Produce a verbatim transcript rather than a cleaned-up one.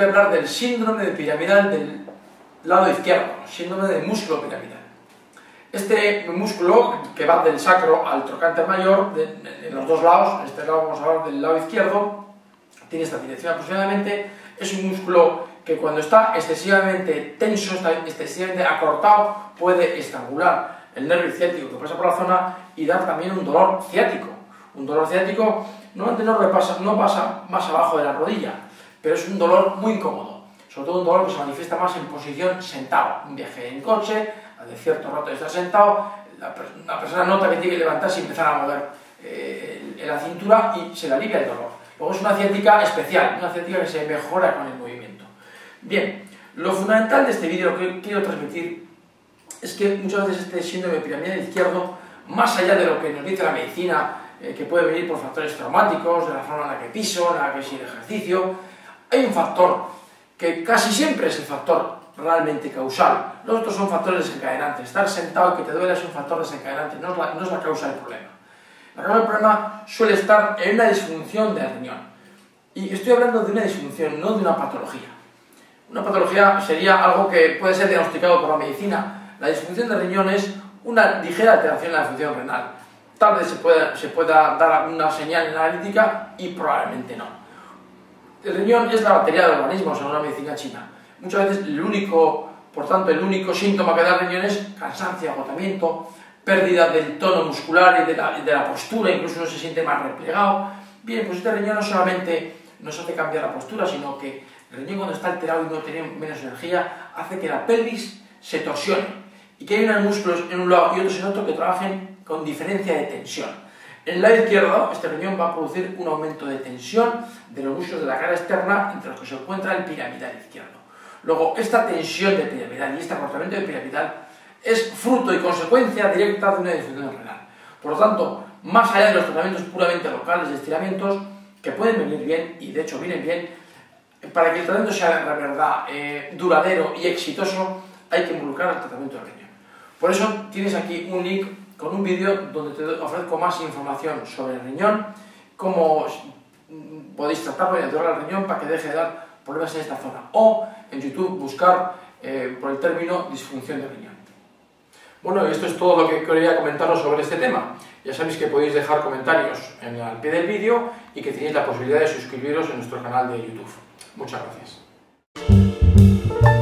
voy a hablar del síndrome de piramidal del lado izquierdo, síndrome de músculo piramidal. Este músculo que va del sacro al trocánter mayor, de, de, en los dos lados, en este lado vamos a hablar del lado izquierdo, tiene esta dirección aproximadamente, es un músculo que cuando está excesivamente tenso, está excesivamente acortado, puede estrangular el nervio ciático que pasa por la zona y dar también un dolor ciático. Un dolor ciático normalmente no, repasa, no pasa más abajo de la rodilla, pero es un dolor muy incómodo, sobre todo un dolor que se manifiesta más en posición sentado. Un viaje en coche, de cierto rato de estar sentado, la, la persona nota que tiene que levantarse y empezar a mover eh, la cintura y se le alivia el dolor. Luego es una ciática especial, una ciática que se mejora con el movimiento. Bien, lo fundamental de este vídeo, lo que quiero transmitir, es que muchas veces este síndrome piramidal izquierdo, más allá de lo que nos dice la medicina, eh, que puede venir por factores traumáticos, de la forma en la que piso, en la que sin ejercicio, hay un factor que casi siempre es el factor realmente causal. Los otros son factores desencadenantes. Estar sentado y que te duele es un factor desencadenante, no es la, no es la causa del problema. La causa del problema suele estar en una disfunción del riñón. Y estoy hablando de una disfunción, no de una patología. Una patología sería algo que puede ser diagnosticado por la medicina. La disfunción del riñón es una ligera alteración en la función renal. Tal vez se pueda, se pueda dar una señal analítica y probablemente no. El riñón es la batería del organismo, según la medicina china. Muchas veces el único, por tanto, el único síntoma que da el riñón es cansancio, agotamiento, pérdida del tono muscular y de la, de la postura, incluso uno se siente más replegado. Bien, pues este riñón no solamente nos hace cambiar la postura, sino que el riñón cuando está alterado y no tiene menos energía, hace que la pelvis se torsione y que hay unos músculos en un lado y otros en otro que trabajen con diferencia de tensión. En el lado izquierdo, este riñón va a producir un aumento de tensión de los músculos de la cara externa, entre los que se encuentra el piramidal izquierdo. Luego, esta tensión de piramidal y este acortamiento de piramidal es fruto y consecuencia directa de una disfunción renal. Por lo tanto, más allá de los tratamientos puramente locales de estiramientos, que pueden venir bien, y de hecho vienen bien, para que el tratamiento sea la verdad eh, duradero y exitoso, hay que involucrar el tratamiento del riñón. Por eso tienes aquí un link con un vídeo donde te ofrezco más información sobre el riñón, cómo podéis tratarlo y ayudar al riñón para que deje de dar problemas en esta zona. O en YouTube buscar eh, por el término disfunción del riñón. Bueno, esto es todo lo que quería comentaros sobre este tema. Ya sabéis que podéis dejar comentarios en el pie del vídeo y que tenéis la posibilidad de suscribiros en nuestro canal de YouTube. Muchas gracias.